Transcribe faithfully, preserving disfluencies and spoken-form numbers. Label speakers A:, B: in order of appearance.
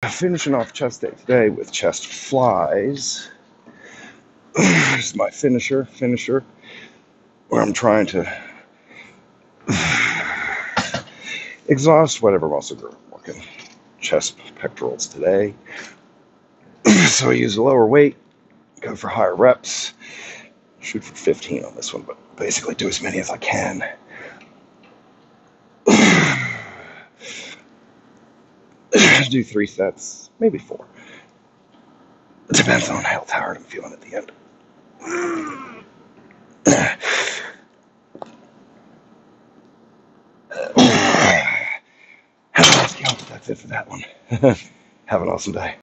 A: finishing off chest day today with chest flies. This is my finisher, finisher, where I'm trying to exhaust whatever muscle group I'm working. Chest pectorals today. So I use a lower weight, go for higher reps, shoot for fifteen on this one, but basically do as many as I can. Do three sets, maybe four. It depends on how tired I'm feeling at the end. That's it for that one. Have an awesome day.